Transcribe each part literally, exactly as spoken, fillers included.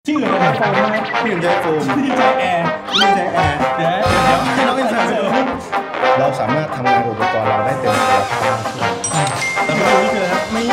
ที่อื่นใช้โฟมใช่ไหมที่อื่นใช้โฟมที่ใช้แอร์ที่ใช้แอร์เดี๋ยวเดี๋ยวให้น้องอินเสิร์ตเราสามารถทำงานอุปกรณ์เราได้เต็มศักยภาพแต่ไม่รู้นี่คืออะไรนะนี่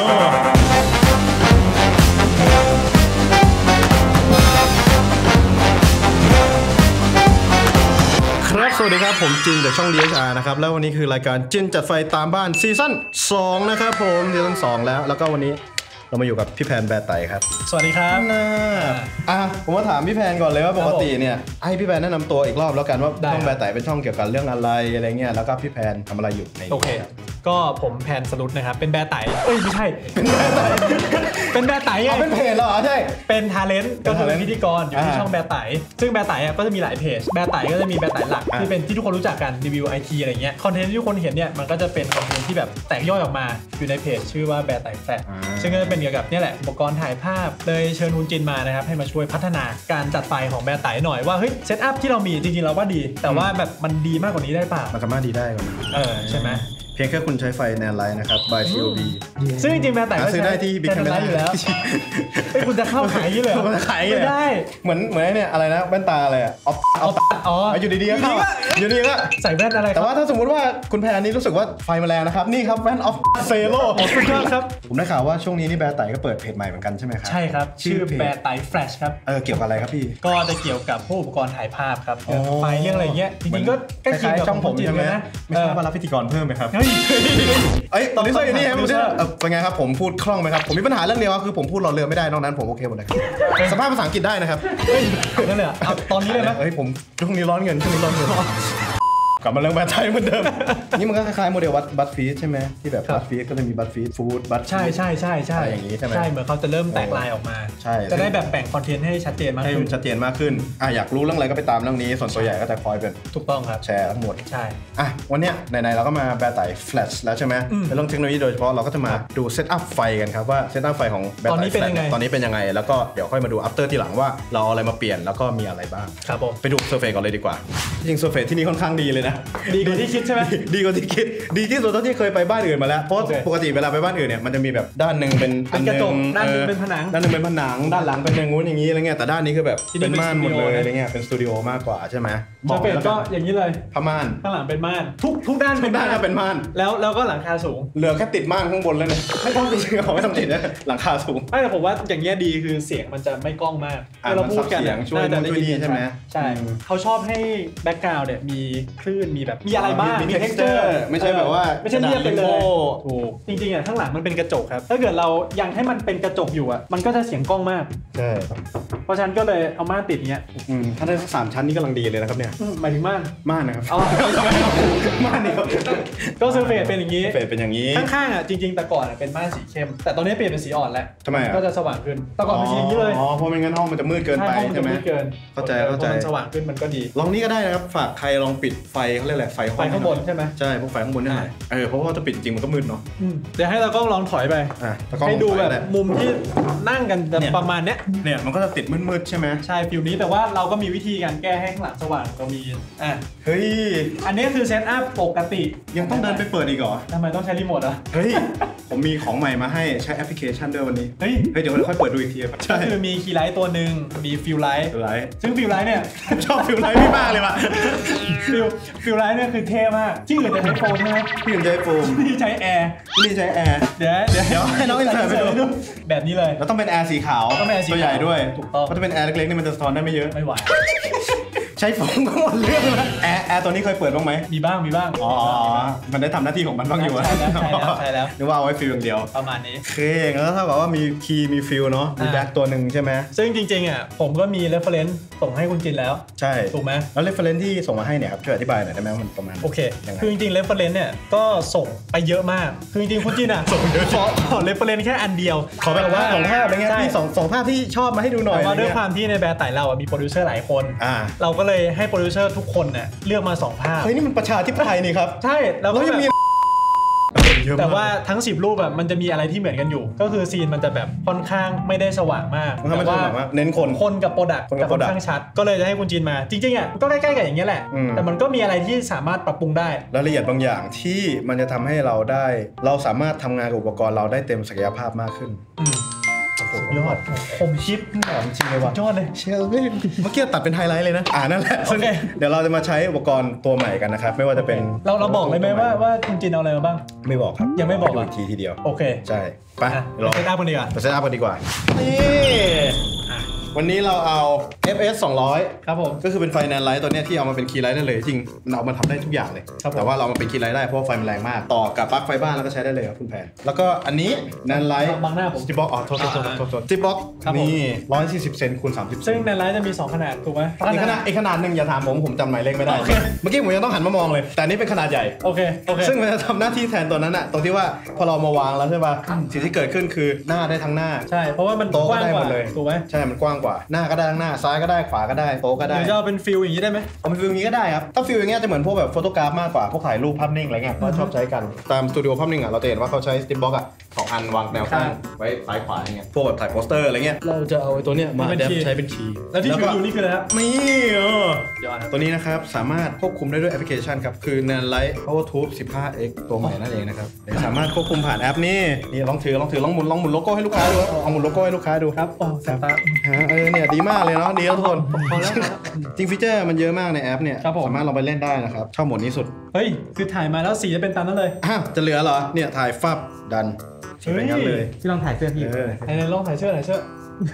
ครับสวัสดีครับผมจินจากช่อง ดี เอช อาร์ นะครับแล้ววันนี้คือรายการจินจัดไฟตามบ้านซีซั่นสองนะครับผมซีซั่นสองแล้วแล้วก็วันนี้เรามาอยู่กับพี่แพนแบร์ไตครับสวัสดีครับนะอ่ะผมมาถามพี่แพนก่อนเลยว่าปกติเนี่ยให้พี่แพนแนะนำตัวอีกรอบแล้วกันว่าช่องแบร์ไตเป็นช่องเกี่ยวกับเรื่องอะไรอะไรเงี้ยแล้วก็พี่แพนทำอะไรอยู่ในโอเคก็ผมแพนสรุปนะครับเป็นแบร์ไตเอ้ยไม่ใช่เป็นแบร์ไตเป็นแบร์ไตไงเป็นเพจเหรอใช่เป็นทาเลนต์ก็คือพิธีกรอยู่ที่ช่องแบร์ไตซึ่งแบร์ไตก็จะมีหลายเพจแบร์ไตก็จะมีแบร์ไตหลักที่เป็นที่ทุกคนรู้จักกันรีวิวไอทีอะไรเงี้ยคอนเทนต์ที่ทุกคนเห็นเนี่ยมันก็จะเป็นคอนเทนต์ที่แบบแตกย่อยออกมาอยู่ในเพจชื่อว่าแบร์ไตแฟลชซึ่งก็จะเป็นเกี่ยวกับนี่แหละอุปกรณ์ถ่ายภาพเลยเชิญคุณจินมานะครับให้มาช่วยพัฒนาการจัดไฟของแบร์ไตหน่อยว่าเฮ้ยเซตอัพที่เรามีจริงๆเราว่าดีแต่ว่าแบบมันดีมากกว่านี้ได้ป่ะมันสามารถดีได้กว่านี้เออใช่ไหมเพียงแค่คุณใช้ไฟแนนไลท์นะครับ by ซี โอ บีซึ่งจริงๆแบร์ไตก็ซื้อได้ที่บิ๊กแคมเปญอยู่แล้วคุณจะเข้าขายยี่เลยขายไม่ได้เหมือนเหมือนเนี่ยอะไรนะแว่นตาอะไรอ่ะออฟออฟอ๋ออยู่ดีๆก็เข้าอยู่ดีๆก็ใส่แว่นอะไรแต่ว่าถ้าสมมติว่าคุณแพนนี้รู้สึกว่าไฟมาแรงนะครับนี่ครับแว่นออฟเซโร่ขอบคุณครับผมได้ข่าวว่าช่วงนี้นี่แบร์ไตก็เปิดเพจใหม่เหมือนกันใช่ไหมครับใช่ครับชื่อแบร์ไตแฟลชครับเออเกี่ยวกับอะไรครับพี่ก็จะเกี่ยวกับพวกอุปกรณ์ถ่ายภาพครับไฟเรื่องอะไรเงี้ยจริงๆก็ใกล้เคียงกับช่องผมใช่ไหมไม่ทราบว่ารับพิธีกรเพิ่มไหมครับเอ้ยตอนนี้ช่วยนี่ครับเป็นไงครับผมพูดคล่องไหมครับผมมีปัญหาเรื่องเดียวคือผมพูดรอเรือไม่ได้นอกนั้นผมโอเคหมดเลยสภาพภาษาอังกฤษได้นะครับนั่นเลยอ่ะตอนนี้เลยไหมเฮ้ยผมช่วงนี้ร้อนเงินช่วงนี้ร้อนเงินกลับมาเรื่องแบร์ไตเหมือนเดิมนี่มันก็คล้ายๆโมเดลบัตฟีดใช่ไหมที่แบบบัตฟีดก็จะมีบัตฟีดฟู้ดบัตใช่ใช่ใช่ใช่อย่างนี้ใช่ไหมใช่เหมือนเขาจะเริ่มแตกลายออกมาใช่จะได้แบบแบ่งคอนเทนต์ให้ชัดเจนมากขึ้นชัดเจนมากขึ้นอ่ะอยากรู้เรื่องอะไรก็ไปตามเรื่องนี้ส่วนตัวใหญ่ก็จะคอยเป็นถูกต้องครับแชร์ทั้งหมดใช่อ่ะวันเนี้ยไหนๆเราก็มาแบร์ไตแฟลชแล้วใช่ไหมในเรื่องเทคโนโลยีโดยเฉพาะเราก็จะมาดูเซตอัพไฟกันครับว่าเซตอัพไฟของแบร์ไตตอนนี้เป็นยังไงตอนนี้เป็นยังไงแล้วก็เดี๋ยวค่อยมาดูอัปเตอร์ทีหลังว่าเราเอาอะไรมาเปลี่ยนแล้วก็มีอะไรบ้างครับผมไปดูเซอร์เฟซก่อนเลยดีกว่าจริงเซอร์เฟซที่นี่ค่อนข้างดีเลยนะดีกว่าที่คิดใช่ไหมดีกว่าที่คิดดีที่สุดเท่าที่เคยไปบ้านอื่นมาแล้วเพราะปกติเวลาไปบ้านอื่นเนี่ยมันจะมีแบบด้านหนึ่งเป็นกระจกด้านนึงเป็นผนังด้านนึงเป็นผนังด้านหลังเป็นอย่างงู้นอย่างนี้อะไรเงี้ยแต่ด้านนี้คือแบบเป็นม่านหมดเลยอะไรเงี้ยเป็นสตูดิโอมากกว่าใช่ไหมบอกเลยก็อย่างนี้เลยผ้าม่านข้างหลังเป็นม่านทุกทุกด้านทุกด้านก็เป็นม่านแล้วแล้วก็หลังคาสูงเหลือแค่ติดม่านข้างบนแล้วเนี่ยไม่ต้องติดเขาไม่ต้องติดนะหลังคาสูงไม่แต่ผมว่าอย่างเงี้ยดีคือเสียงมันจะไม่ก้องมากเราพูดกันช่วยได้ดีใช่ไหมใช่เขาชอบให้แบ็คกราวด์เนี่ยมีคลื่นมีแบบมีอะไรบ้างมี texture ไม่ใช่แบบว่าไม่ใช่เรียบไปเลยถูกจริงๆอ่ะข้างหลังมันเป็นกระจกครับถ้าเกิดเรายังให้มันเป็นกระจกอยู่อ่ะมันก็จะเสียงก้องมากใช่เพราะฉะนั้นก็เลยเอาม่านติดเงี้ยถ้าได้สักสามชั้นนี่กำลังดีเลยนะครับเนี่ยหมายถึงม่านม่านนะครับอ๋อม่านนี่ครับก็เซอร์เฟซเป็นอย่างนี้เฟซเป็นอย่างนี้ข้างๆอ่ะจริงๆแต่ก่อนเป็นม่านสีเข้มแต่ตอนนี้เปลี่ยนเป็นสีอ่อนแล้วทำไมก็จะสว่างขึ้นแต่ก่อนเป็นสีอย่างนี้เลยอ๋อเพราะไม่งั้นห้องมันจะมืดเกินไปใช่ไหมเข้าใจเข้าใจมันสว่างขึ้นมันก็ดีลองนี้ก็ได้นะครับฝากใครลองปิดไฟเขาเรียกอะไรไฟไฟข้างบนใช่ไหมใช่พวกไฟข้างบนนี่เออเพราะว่าจะปิดจริงมันก็มืดเนาะเดี๋ยวให้เรากล้องลองถอยไปให้ดูแบบมุมที่นั่งกันประมาณเนี้ยเนี่ยมันก็จะติดมืดๆใช่ไหมใช่ฟิลนี้แต่ว่าเราก็มีวิธีการแก้ให้ข้างหลังสว่างเรามีอ่ะเฮ้ยอันนี้คือเซตอัพปกติยังต้องเดินไปเปิดอีกเหรอทำไมต้องใช้รีโมทอ่ะเฮ้ยผมมีของใหม่มาให้ใช้แอปพลิเคชันด้วยวันนี้เฮ้ยเฮ้ยเดี๋ยวเราค่อยเปิดดูอีกทีก็คือมีคีย์ไลท์ตัวหนึ่งมีฟิลไลท์ซึ่งฟิลไลท์เนี่ยชอบฟิลไลท์พี่มากเลยว่ะฟิลฟิลไลท์เนี่ยคือเท่มากที่อื่นจะใช้โฟมใช่ไหมที่อื่นใช้โฟมที่ใช้แอร์ที่ใช้แอร์เดี๋ยวเดี๋ยวเดี๋ยวให้น้องอินเสิร์ตไปดูแบบนี้เลยแล้วต้องเป็นแอร์สีขาวต้องเป็นแอร์สีตัวใหญ่ด้วยถูกต้องเพราะถ้าเป็นแอร์เล็กๆนี่มันจะสะท้อนได้ไม่เยอะไม่ไหวใช้โฟมก็หมดเรื่องแล้วแอร์แอร์ตัวนี้เคยเปิดบ้างไหมมีบ้างมีบ้างอ๋อมันได้ทำหน้าที่ของมันบ้างอยู่ใช่แล้วใช่แล้วใช่แล้วนึกว่าเอาไว้ฟิลอย่างเดียวประมาณนี้โอเคแล้วถ้าบอกว่ามีคีย์มีฟิลเนาะมีแบ็คตัวหนึ่งใช่ไหมซึ่งจริงๆอ่ะผมก็มี reference ส่งให้คุณจินแล้วใช่ถูกไหมแล้ว reference ที่ส่งมาให้เนี่ยครับช่วยอธิบายหน่อยได้ไหมมันประมาณโอเคคือจริงๆ reference เนี่ยก็ส่งไปเยอะมากคือจริงๆคุณจินอ่ะส่งเยอะขอขอ reference แค่อันเดียวขอแบบว่าสองภาพอะไรเงี้ยที่สองสองภาพที่ชอบมาให้ดูหน่อยแต่ว่าด้วยความที่ในแบร์ไต่เราอ่ะมีโปรดิวเซอร์หลายคนเราก็เลยให้โปรดิวเซอร์ทุกคนเนี่ยเลือกมาสองภาพเฮ้ยนี่มันประชาธิปไตยนี่ครับใช่แล้วก็มีแต่ว่าทั้งสิบรูปแบบมันจะมีอะไรที่เหมือนกันอยู่ก็คือซีนมันจะแบบค่อนข้างไม่ได้สว่างมากแต่ว่าเน้นคนคนกับโปรดักต์กับค่อนข้างชัดก็เลยจะให้คุณจินมาจริงๆอ่ะก็ใกล้ๆกับอย่างเงี้ยแหละแต่มันก็มีอะไรที่สามารถปรับปรุงได้รายละเอียดบางอย่างที่มันจะทำให้เราได้เราสามารถทำงานกับอุปกรณ์เราได้เต็มศักยภาพมากขึ้นยอดคมชิปจริงเลยว่ะยอดเลยเชื่อเมื่อกี้ตัดเป็นไฮไลท์เลยนะอ่านั่นแหละเดี๋ยวเราจะมาใช้อุปกรณ์ตัวใหม่กันนะครับไม่ว่าจะเป็นเราเราบอกเลยไหมว่าว่าจริงๆเอาอะไรมาบ้างไม่บอกครับยังไม่บอกอีกทีทีเดียวโอเคใช่ไปเราเซตอัพกันดีกว่าเซตอัพกันดีกว่านี่วันนี้เราเอา เอฟ เอส สองร้อยครับผมก็คือเป็นไฟแนนไลท์ตัวนี้ที่เอามาเป็นคีย์ไลท์ได้เลยจริงมันเอามาทำได้ทุกอย่างเลยแต่ว่าเรามาเป็นคีย์ไลท์ได้เพราะไฟมันแรงมากต่อกับปลั๊กไฟบ้านแล้วก็ใช้ได้เลยครับคุณแพนแล้วก็อันนี้แนนไลท์บางหน้าผมสติ๊กบ็อกอ๋อโทษโทษโทษโทษสติ๊กบ็อกนี่ร้อยสี่สิบเซนคูณสามสิบซึ่งแนนไลท์จะมีสองขนาดถูกไหมอีกขนาดอีกขนาดหนึ่งอย่าถามผมผมจำหมายเลขไม่ได้เมื่อกี้ผมยังต้องหันมามองเลยแต่นี้เป็นขนาดใหญ่โอเคโอเคซึ่งมันจะทำหน้าที่แทนตัวนั้นอะตรงที่ว่าพอเรามาวางแล้วใช่ป่ะสิ่งที่เกิดขึ้นคือหน้าได้ทั้งหน้าใช่เพราะว่ามันโต๊ะก็ได้หมดเลยถูกไหมใช่มันกว้างกว่าหน้าก็ได้ทั้งหน้าซ้ายก็ได้ขวาก็ได้โต๊ะก็ได้หรือจะเป็นฟิลอย่างนี้ได้ไหมเอาเป็นฟิลอย่างนี้ก็ได้ครับถ้าฟิลอย่างเงี้ยจะเหมือนพวกแบบโฟโตกราฟมากกว่าพวกถ่ายรูปภาพนิ่งอะไรเงี้ยก็ชอบใช้กันตามสตูดิโอภาพนิ่งอ่ะเราจะเห็นว่าเขาใช้สติ๊กบ็อกอ่ะสองอันวางแนวข้างไว้ซ้ายขวาอย่างเงี้ยพวกแบบถ่ายโปสเตอร์อะไรเงี้ยเราจะเอาไอ้ตัวเนี้ยมาแดปใช้เป็นคีย์แล้วที่อยู่นี่คืออะไรครับนี่เออยอดตัวนี้นะครับสามารถควบคุมได้ด้วยแอปพลิเคชันครับคือ Nanlite PowerTube สิบห้า เอ็กซ์ ตัวใหม่นั่นเองนะครับสามารถควบคุมผ่านแอปนี่นี่ลองถือลองถือลองหมุนลองหมุนโลโก้ให้ลูกค้าดูเอาหมุนโลโก้ให้ลูกค้าดูครับโอ้แสบตาเออเนี่ยดีมากเลยเนาะดีทุกคนจริงฟีเจอร์มันเยอะมากในแอปเนี่ยสามารถลองไปเล่นได้นะครับชอบโหมดนี้สุดเฮ้ยคือถ่ายมาแล้วสีจะเป็นตามนั้นเลยฮะจะเหลือเหรอเนี่ยถ่ายฟับดันสีเป็นงั้นเลยพี่ลองถ่ายเสื้อพี่ไหนลองถ่ายเสื้อถ่ายเสื้อ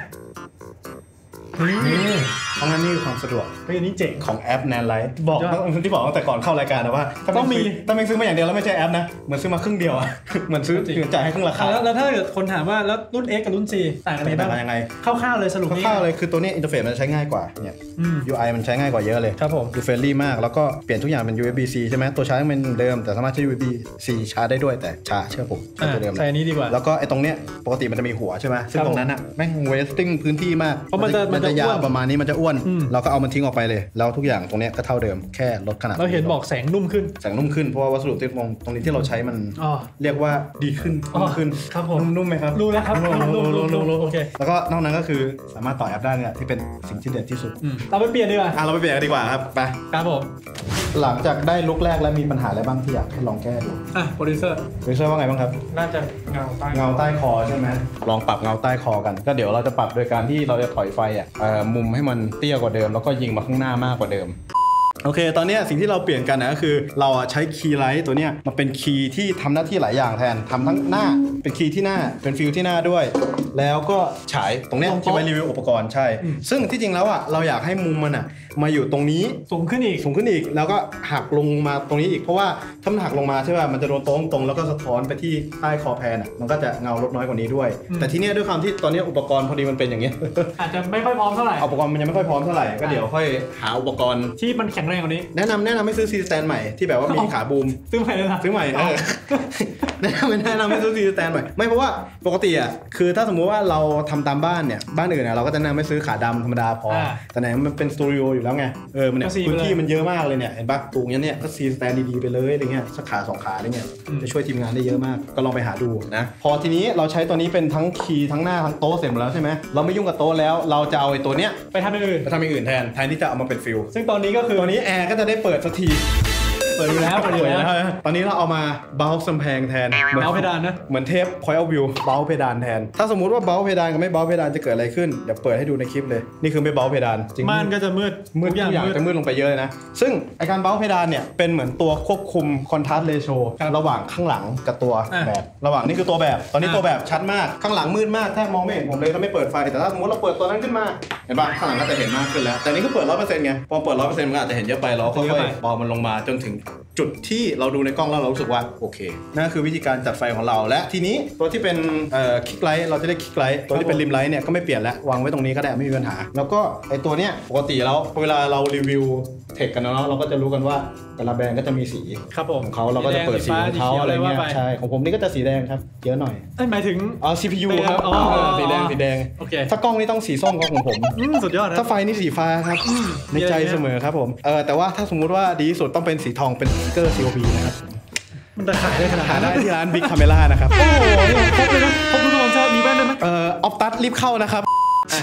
นี่เพราะงั้นนี่คือความสะดวกเฮ้ยนี่เจ๋งของแอป Nanlite บอกที่บอกตั้งแต่ก่อนเข้ารายการนะว่าต้องมีต้องมีซื้อมาอย่างเดียวแล้วไม่ใช่แอปนะเหมือนซื้อมาครึ่งเดียวอ่ะเหมือนซื้อเหมือนจ่ายให้ครึ่งราคาแล้วถ้าเกิดคนถามว่าแล้วรุ่น X กับรุ่น C ต่างกันยังไงคร่าวๆเลยสรุปคร่าวๆเลยคือตัวนี้อินเทอร์เฟซมันใช้ง่ายกว่าเนี่ย ยู ไอ มันใช้ง่ายกว่าเยอะเลยครับผมดูเฟรนลี่มากแล้วก็เปลี่ยนทุกอย่างเป็น ยู เอส บี ซี ใช่ไหมตัวชาร์จเป็นเดิมแต่สามารถใช้ ยู เอส บี ซี ชาร์จได้ด้วยแต่ช้าเชื่อผมใช้ตัวเดิมใช้นี้ดีกว่าแล้วก็ไอ้ตรงเนี้ยปกติมันจะมีหัวใช่ไหมซึ่งตรงนั้นอ่ะแม่งเวสติ้งพื้นที่มากเพราะมันจะมันจะยาวประมาณนี้มันจะอ้วนเราก็เอามันทิ้งออกไปเลยแล้วทุกอย่างตรงนี้ก็เท่าเดิมแค่ลดขนาดเราเห็นบอกแสงนุ่มขึ้นแสงนุ่มขึ้นเพราะว่าวัสดุที่ตรงตรงนี้ที่เราใช้มันเรียกว่าดีขึ้นนุ่มขึ้นครับผมนุ่มไหมครับรู้แล้วครับนุ่มๆๆๆโอเคแล้วก็นอกนั้นก็คือสามารถต่อแอปได้เนี่ยที่เป็นสิ่งที่เด่นที่สุดเราไปเปลี่ยนดีกว่าอ่ะเราไปเปลี่ยนกันดีกว่าครับไปครับผมหลังจากได้ลุกแรกแล้วมีปัญหาอะไรบ้างที่อยากให้ลองแก้ดูอ่ะโปรดิวเซอร์โปรดิวเซอร์ว่าไงบ้างครับน่าจะเงาใต้เงาใต้คอใช่ไหมลองปรับเงาใต้คอกันก็เดี๋ยวเราจะปรับโดยการที่เราจะถอยไฟอ่ะมุมให้มันเตี้ยกว่าเดิมแล้วก็ยิงมาข้างหน้ามากกว่าเดิมโอเคตอนนี้สิ่งที่เราเปลี่ยนกันนะก็คือเราใช้คีย์ไลท์ตัวเนี้ยมาเป็นคีย์ที่ทำหน้าที่หลายอย่างแทนทำทั้งหน้าเป็นคีย์ที่หน้าเป็นฟิลที่หน้าด้วยแล้วก็ฉายตรงเนี้ยที่ไว้รีวิวอุปกรณ์ใช่ซึ่งที่จริงแล้วอ่ะเราอยากให้มุมมันอ่ะมาอยู่ตรงนี้สูงขึ้นอีกสูงขึ้นอีกแล้วก็หักลงมาตรงนี้อีกเพราะว่าถ้ามันหักลงมาใช่ป่ะมันจะโดนโต๊ะตรงแล้วก็สะท้อนไปที่ใต้คอแพนอ่ะมันก็จะเงาลดน้อยกว่านี้ด้วยแต่ที่เนี้ยด้วยความที่ตอนนี้อุปกรณ์พอดีมันเป็นอย่างเงี้ยอาจจะไม่ค่อยพร้อมเท่าไหร่อุปกรณ์มันยังไม่ค่อยพร้อมเท่าไหร่ก็เดี๋ยวค่อยหาอุปกรณ์ที่มันแข็งแรงกว่านี้แนะนำแนะนำให้ซื้อซีสแตนใหม่ที่แบบว่ามีขาบูมซื้อใหม่เลยนะซื้อใหม่แนะนำแนะนำให้ซื้อซีสแตนใหม่ไม่เพราะว่าปกติอ่ะคือถ้าสมมุติว่าเราทำตามบ้านเนี่ยบ้านอื่นเนี่ยเราก็จะแนะนำให้ซื้อขาดำธรรมดาพอแต่ไหนมันเป็นสตูดิโออยู่แล้วไงเออมันเนี่ยพื้นที่มันเยอะมากเลยเนี่ยเห็นปะตูงเนี้ยเนี่ยก็ซีสแตนดีๆไปเลยอะไรเงี้ยสักขาสองขาอะไรเงี้ยจะช่วยทีมงานได้เยอะมากก็ลองไปหาดูนะพอทีนี้เราใช้ตัวนี้เป็นทั้งคีย์ทั้งหน้าทั้งโต๊ะเสร็จหมดแล้วใช่ไหมเราไม่ยุ่งกับโต๊ะแล้วเราจะเอาไอ้ตัวเนี้ยไปทำอย่างอื่นไปทำอย่างอื่นแทนแทนที่จะเอามาเป็นฟิลซึ่งตอนนี้ก็คือตอนนี้แอร์ก็จะได้เปิดสักทีเปิดอยู่แล้วเปิดอยู่แล้วตอนนี้เราเอามาเบาส์กำแพงแทนเบาเพดานนะเหมือนเทป point of view เบาเพดานแทนถ้าสมมุติว่าเบาเพดานกับไม่เบาเพดานจะเกิดอะไรขึ้นเดี๋ยวเปิดให้ดูในคลิปเลยนี่คือไม่เบาเพดานจริงม่านก็จะมืดมืดทุกอย่างจะมืดลงไปเยอะเลยนะซึ่งไอการเบาเพดานเนี่ยเป็นเหมือนตัวควบคุมคอนทราสต์เรโชระหว่างข้างหลังกับตัวแบบระหว่างนี่คือตัวแบบตอนนี้ตัวแบบชัดมากข้างหลังมืดมากแทบมองไม่เห็นผมเลยถ้าไม่เปิดไฟแต่ถ้าสมมติเราเปิดตัวนั้นขึ้นมาเห็นป่ะข้างหลังก็จะเห็นมากขึ้นแล้วแต่นี่ก็เปิด ร้อยเปอร์เซ็นต์ ไงพอเปิด ร้อยเปอร์เซ็นต์ มันอาจจะเห็นเยอะไปแล้วค่อยๆเบามันลงมาจนถึงจุดที่เราดูในกล้องแล้วเรารู้สึกว่าโอเคนั่นคือวิธีการจัดไฟของเราและทีนี้ตัวที่เป็นเอ่อคิกไลท์เราจะได้คิกไลท์ตัวที่เป็นริมไลท์เนี่ยก็ไม่เปลี่ยนแล้ววางไว้ตรงนี้ก็ได้ไม่มีปัญหาแล้วก็ไอตัวเนี้ยปกติแล้วเวลาเรารีวิวเทคกันเนาะเราก็จะรู้กันว่าแต่ละแบรนด์ก็จะมีสีครับผมของเขาเราก็จะเปิดสีของเขาอะไรเงี้ยใช่ของผมนี่ก็จะสีแดงครับเยอะหน่อยหมายถึงอ๋อ ซี พี ยู ครับอ๋อสีแดงสีแดงโอเคถ้ากล้องนี่ต้องสีส้มครับของผมสุดยอดถ้าไฟนี่สีฟ้าครับในใจเสมอครับผมเออแต่ว่าถ้าสมมุติว่าดีที่สุดต้องเป็นสีทองเป็นสติ๊กเกอร์ ซี โอ พี นะครับมันจะขายได้ขนาดหาได้ที่ร้าน Big Camera นะครับโอ้โหครบเลยนะครบทุกสปอนเซอร์มีแว่นด้วยไหมเอ่อออฟตัสรีบเข้านะครับ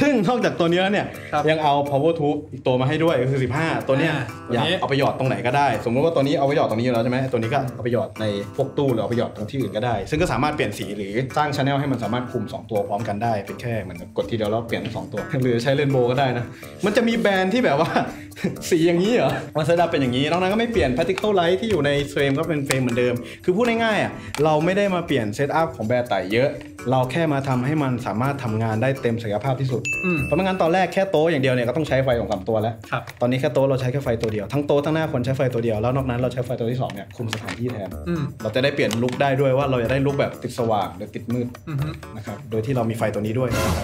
ซึ่งนอกจากตัวนี้แล้วเนี่ยยังเอา power tube อีกตัวมาให้ด้วยก็คือสิบห้าตัวเนี้ยอยากเอาไปหยอดตรงไหนก็ได้สมมติว่าตัวนี้เอาไปหยอดตรงนี้แล้วใช่ไหมตัวนี้ก็เอาไปหยอดในพวกตู้หรือเอาไปหยอดตรงที่อื่นก็ได้ซึ่งก็สามารถเปลี่ยนสีหรือสร้าง channel ให้มันสามารถคุมสองตัวพร้อมกันได้เป็นแค่เหมือนกดทีเดียวแล้วเปลี่ยนสองตัวหรือใช้เรนโบว์ก็ได้นะมันจะมีแบรนด์ที่แบบว่า สีอย่างนี้เหรอมันเซตอัพเป็นอย่างนี้นอกนั้นก็ไม่เปลี่ยน particle light ที่อยู่ในเฟรมก็เป็นเฟรมเหมือนเดิมคือพูดง่ายๆอ่ะเราไม่ได้มาเปลี่ยนเซตอัพของแบรนด์ไต่เยอะเราแค่มาทำให้มันสามารถทำงานได้เต็มศักยภาพที่สุดเพราะไม่งั้นตอนแรกแค่โต๊ะอย่างเดียวเนี่ยก็ต้องใช้ไฟสองสามตัวแล้วตอนนี้แค่โต๊ะเราใช้แค่ไฟตัวเดียวทั้งโต๊ะทั้งหน้าคนใช้ไฟตัวเดียวแล้วนอกนั้นเราใช้ไฟตัวที่สองเนี่ยคุมสถานที่แทนเราจะได้เปลี่ยนลุคได้ด้วยว่าเราจะได้ลุคแบบติดสว่างหรือติดมืดนะครับโดยที่เรามีไฟตัวนี้ด้วยนะครับ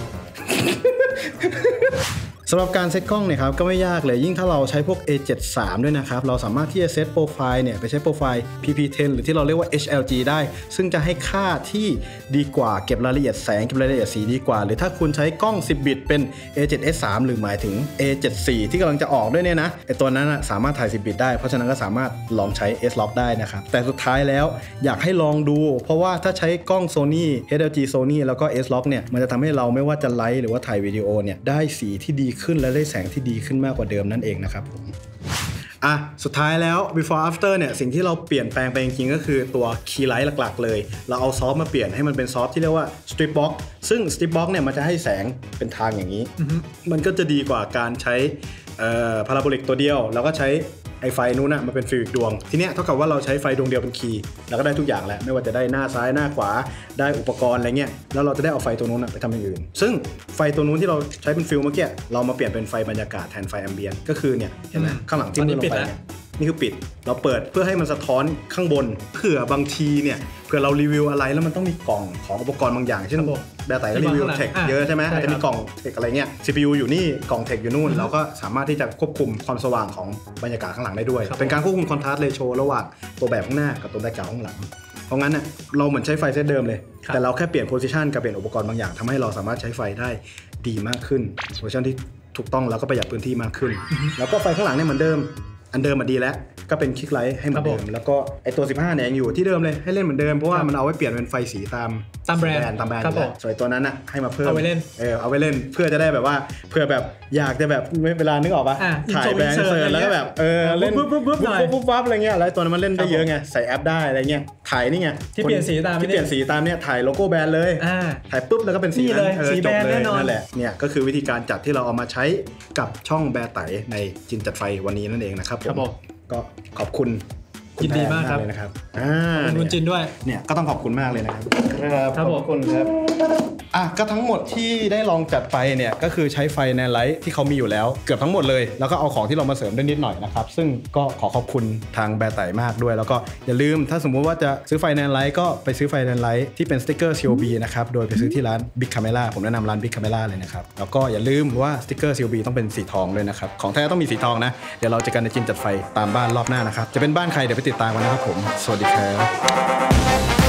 สำหรับการเซตกล้องเนี่ยครับก็ไม่ยากเลยยิ่งถ้าเราใช้พวก เอ เจ็ดสิบสาม ด้วยนะครับเราสามารถที่จะเซตโปรไฟล์เนี่ยไปใช้โปรไฟล์ พี พี เท็น หรือที่เราเรียกว่า เอช แอล จี ได้ซึ่งจะให้ค่าที่ดีกว่าเก็บรายละเอียดแสงเก็บรายละเอียดสีดีกว่าหรือถ้าคุณใช้กล้องสิบบิตเป็น เอ เจ็ด เอส สาม หรือหมายถึง เอ เจ็ดสิบสี่ ที่กำลังจะออกด้วยเนี่ยนะไอตัวนั้นนะสามารถถ่ายสิบบิตได้เพราะฉะนั้นก็สามารถลองใช้ เอส ล็อก ได้นะครับแต่สุดท้ายแล้วอยากให้ลองดูเพราะว่าถ้าใช้กล้อง Sony เอช แอล จี Sony แล้วก็ เอส ล็อก เนี่ยมันจะทำให้เราไม่ว่าจะไลฟ์หรือว่าถ่ายวิดีโอเนี่ยได้สีที่ดีขึ้นและได้แสงที่ดีขึ้นมากกว่าเดิมนั่นเองนะครับผมอ่ะสุดท้ายแล้ว before after เนี่ยสิ่งที่เราเปลี่ยนแปลงไปจริงๆก็คือตัว key light หลักๆเลยเราเอาซอฟต์มาเปลี่ยนให้มันเป็นซอฟต์ที่เรียกว่า strip box ซึ่ง strip box เนี่ยมันจะให้แสงเป็นทางอย่างนี้ mm-hmm. มันก็จะดีกว่าการใช้พาราโบลิกตัวเดียวแล้วก็ใช้ไอไฟนู้นน่ะมันเป็นฟิวอีกดวงทีเนี้ยเท่ากับว่าเราใช้ไฟดวงเดียวเป็นคีย์แล้วก็ได้ทุกอย่างแหละไม่ว่าจะได้หน้าซ้ายหน้าขวาได้อุปกรณ์อะไรเงี้ยแล้วเราจะได้เอาไฟตัวนู้นไปทำอย่างอื่นซึ่งไฟตัวนู้นที่เราใช้เป็นฟิวเมื่อกี้เรามาเปลี่ยนเป็นไฟบรรยากาศแทนไฟแอมเบียนก็คือเนี่ยเห็นไหมข้างหลังจิ้มลงไปเนี่ยนี่คือปิดเราเปิดเพื่อให้มันสะท้อนข้างบนเผื่อบางทีเนี่ยเผื่อเรารีวิวอะไรแล้วมันต้องมีกล่องของอุปกรณ์บางอย่างเช่นแบตไตก็รีวิวเทคเยอะใช่ไหมอาจจะมีกล่องเทคอะไรเงี้ย ซี พี ยู อยู่นี่กล่องเทคอยู่นู่นเราก็สามารถที่จะควบคุมความสว่างของบรรยากาศข้างหลังได้ด้วยเป็นการควบคุมคอนทราสต์เรโชระหว่างตัวแบบข้างหน้ากับตัวแบ็คกราวด์ข้างหลังเพราะงั้นเนี่ยเราเหมือนใช้ไฟเซตเดิมเลยแต่เราแค่เปลี่ยนโพซิชันกับเปลี่ยนอุปกรณ์บางอย่างทำให้เราสามารถใช้ไฟได้ดีมากขึ้นโพซิชันที่ถูกต้องแล้วก็ประหยัดพื้นที่มากขึ้นแล้วก็ไฟข้างหลังเนี่ยเหมือนเดิมอันเดิมมาดีแล้วก็เป็นคลิกไลท์ให้เหมือนเดิมแล้วก็ไอตัวสิบห้าเนี่ยยังอยู่ที่เดิมเลยให้เล่นเหมือนเดิมเพราะว่ามันเอาไว้เปลี่ยนเป็นไฟสีตามตามแบรนด์ตามแบรนด์ส่วนตัวนั้นอ่ะให้มาเพิ่มเอาไว้เล่นเออเอาไว้เล่นเพื่อจะได้แบบว่าเพื่อแบบอยากจะแบบเวลานึกออกปะถ่ายแบรนด์เซอร์แล้วก็แบบเออเล่นปุ๊บปุ๊บปุ๊บปุ๊บปั๊บอะไรเงี้ยแล้วตัวนั้นมันเล่นได้เยอะไงใส่แอปได้อะไรเงี้ยถ่ายนี่ไงที่เปลี่ยนสีตามที่เปลี่ยนสีตามเนี่ยถ่ายโลโก้แบรนด์เลยถ่ายปุ๊บแล้วก็เป็นสีเลยสีแบรนด์แน่นอนนั่นแหละเนี่ยก็คือวิธีการจัดที่เราเอามาใช้กับช่องแบร์ไตในจินจัดไฟวันนี้นั่นเองนะครับผมก็ขอบคุณยินดีมากครับเลยนะครับอ่าคุณจินด้วยเนี่ยก็ต้องขอบคุณมากเลยนะครับครับขอบคุณครับอ่ะก็ทั้งหมดที่ได้ลองจัดไปเนี่ยก็คือใช้ไฟแนนไลท์ที่เขามีอยู่แล้วเกือบทั้งหมดเลยแล้วก็เอาของที่เรามาเสริมได้นิดหน่อยนะครับซึ่งก็ขอขอบคุณทางแบร์ไตมากด้วยแล้วก็อย่าลืมถ้าสมมุติว่าจะซื้อไฟแนนไลท์ก็ไปซื้อไฟแนนไลท์ที่เป็นสติ๊กเกอร์ ซี โอ บี นะครับโดยไปซื้อที่ร้าน Big Camera ผมแนะนำร้าน Big Camera เลยนะครับแล้วก็อย่าลืมว่าสติ๊กเกอร์ ซี โอ บี ต้องเป็นสีทองด้วยนะครับของแท้ต้องมีสีทองนะเดี๋ยวเราจะกันในจินจัดไฟตามบ้านรอบหน้านะครับจะเป็นบ้านใครเดี๋ยวไปติดตามกันนะครับผมสวัสดีครับ